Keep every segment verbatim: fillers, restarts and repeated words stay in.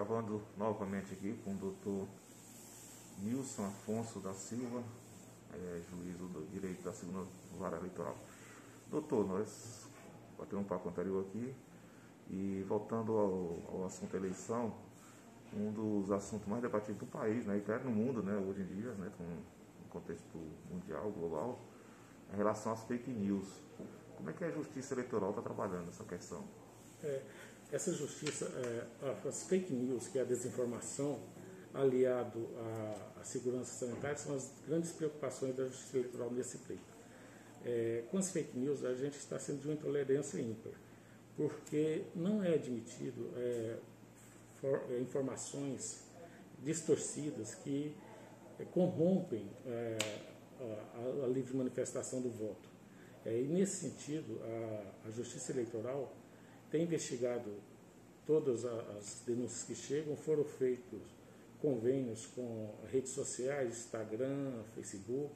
gravando novamente aqui com o doutor Nilson Afonso da Silva, é, juiz do direito da segunda vara eleitoral. Doutor, nós batemos um papo anterior aqui e voltando ao, ao assunto eleição, um dos assuntos mais debatidos do país, né, e até no mundo, né, hoje em dia, né, com um contexto mundial, global, em relação às fake news. Como é que a Justiça Eleitoral está trabalhando essa questão? É, essa justiça, é, as fake news, que é a desinformação, aliado à, à segurança sanitária, são as grandes preocupações da Justiça Eleitoral nesse pleito. É, com as fake news, a gente está sendo de uma intolerância ímpar, porque não é admitido é, for, é, informações distorcidas que é, corrompem é, a, a livre manifestação do voto. É, e nesse sentido, a, a Justiça Eleitoral tem investigado todas as denúncias que chegam, foram feitos convênios com redes sociais, Instagram, Facebook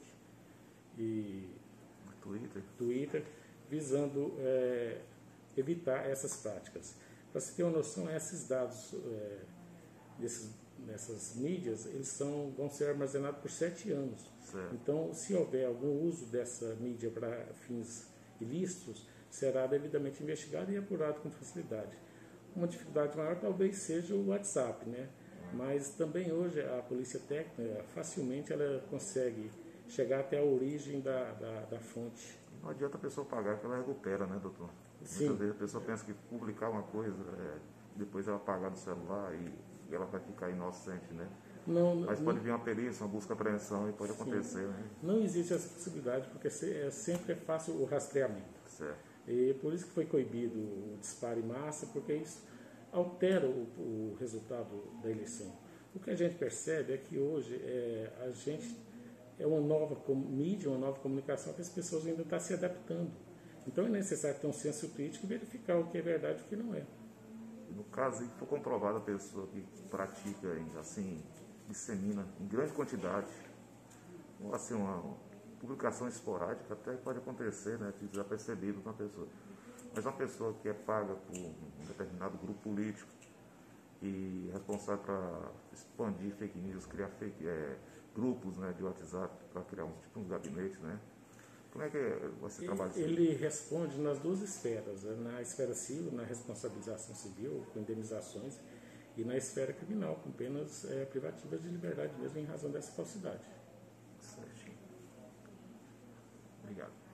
e Twitter, Twitter visando é, evitar essas práticas. Para você ter uma noção, esses dados é, desses, nessas mídias, eles são, vão ser armazenados por sete anos. certo. Então, se houver algum uso dessa mídia para fins ilícitos, será devidamente investigado e apurado com facilidade. Uma dificuldade maior talvez seja o WhatsApp, né? Mas também hoje a polícia técnica facilmente ela consegue chegar até a origem da, da, da fonte. Não adianta a pessoa pagar que ela recupera, né, doutor? Sim. Muitas vezes a pessoa pensa que publicar uma coisa, é, depois ela apagar do celular e, e ela vai ficar inocente, né? Não, Mas não, pode vir uma perícia, uma busca e apreensão e pode sim. acontecer, né? Não existe essa possibilidade porque é, sempre é fácil o rastreamento. Certo. E por isso que foi coibido o disparo em massa, porque isso altera o, o resultado da eleição. O que a gente percebe é que hoje é, a gente é uma nova mídia, uma nova comunicação que as pessoas ainda estão se adaptando. Então é necessário ter um senso crítico e verificar o que é verdade e o que não é. No caso em que for comprovada a pessoa que pratica, assim, dissemina em grande quantidade, ou assim, uma publicação esporádica, até pode acontecer, né, de desapercebido uma pessoa. Mas uma pessoa que é paga por um determinado grupo político e responsável para expandir fake news, criar fake, é, grupos, né, de WhatsApp para criar um tipo de gabinete, né? Como é que você trabalha isso? Ele responde nas duas esferas, na esfera civil, na responsabilização civil, com indenizações, e na esfera criminal, com penas é, privativas de liberdade mesmo em razão dessa falsidade. Certinho. Obrigado.